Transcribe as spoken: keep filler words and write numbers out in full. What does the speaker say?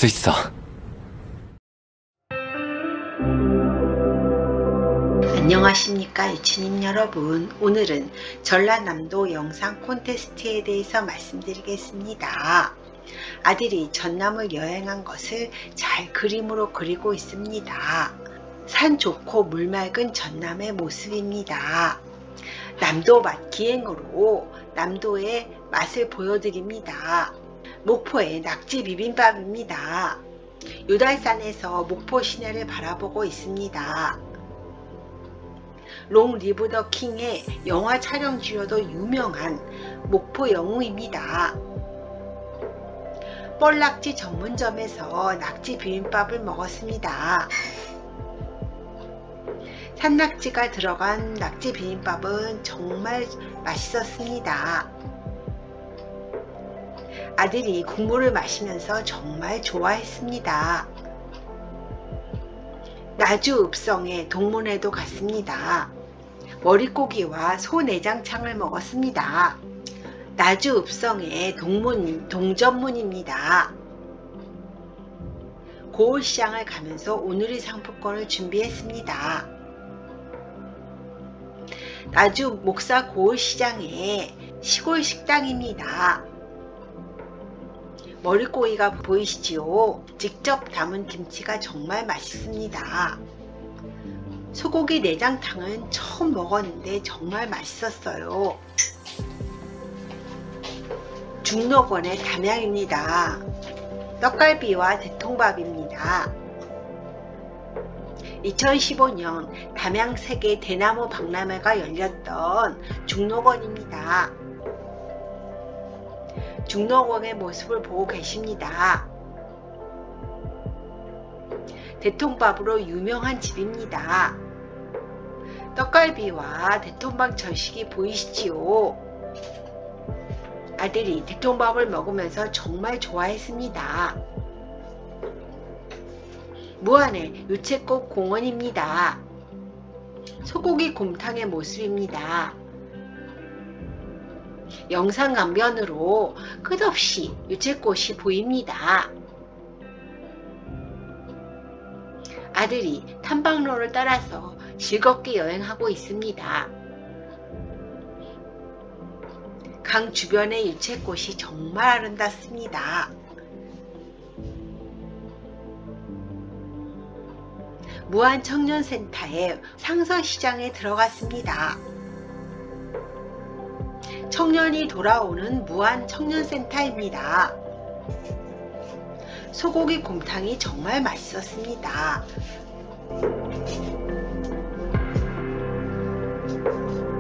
수 있어. 안녕하십니까 유치님 여러분. 오늘은 전라남도 영상 콘테스트에 대해서 말씀드리겠습니다. 아들이 전남을 여행한 것을 잘 그림으로 그리고 있습니다. 산 좋고 물 맑은 전남의 모습입니다. 남도 맛 기행으로 남도의 맛을 보여드립니다. 목포의 낙지 비빔밥입니다. 요달산에서 목포 시내를 바라보고 있습니다. 롱 리브 더 킹의 영화 촬영지로도 유명한 목포 영웅입니다. 뻘낙지 전문점에서 낙지 비빔밥을 먹었습니다. 산낙지가 들어간 낙지 비빔밥은 정말 맛있었습니다. 아들이 국물을 마시면서 정말 좋아했습니다. 나주 읍성의 동문회도 갔습니다. 머릿고기와 소 내장창을 먹었습니다. 나주 읍성의 동문, 동전문입니다. 고을시장을 가면서 오늘의 상품권을 준비했습니다. 나주 목사 고을시장의 시골 식당입니다. 머릿고기가 보이시지요? 직접 담은 김치가 정말 맛있습니다. 소고기 내장탕은 처음 먹었는데 정말 맛있었어요. 중록원의 담양입니다. 떡갈비와 대통밥입니다. 이천십오 년 담양 세계 대나무 박람회가 열렸던 중록원입니다. 중록원의 모습을 보고 계십니다. 대통밥으로 유명한 집입니다. 떡갈비와 대통밥 전식이 보이시지요? 아들이 대통밥을 먹으면서 정말 좋아했습니다. 무안의 유채꽃 공원입니다. 소고기 곰탕의 모습입니다. 영상 강변으로 끝없이 유채꽃이 보입니다. 아들이 탐방로를 따라서 즐겁게 여행하고 있습니다. 강 주변의 유채꽃이 정말 아름답습니다. 무안 청년센터의 상서시장에 들어갔습니다. 청년이 돌아오는 무안 청년센터입니다. 소고기 곰탕이 정말 맛있었습니다.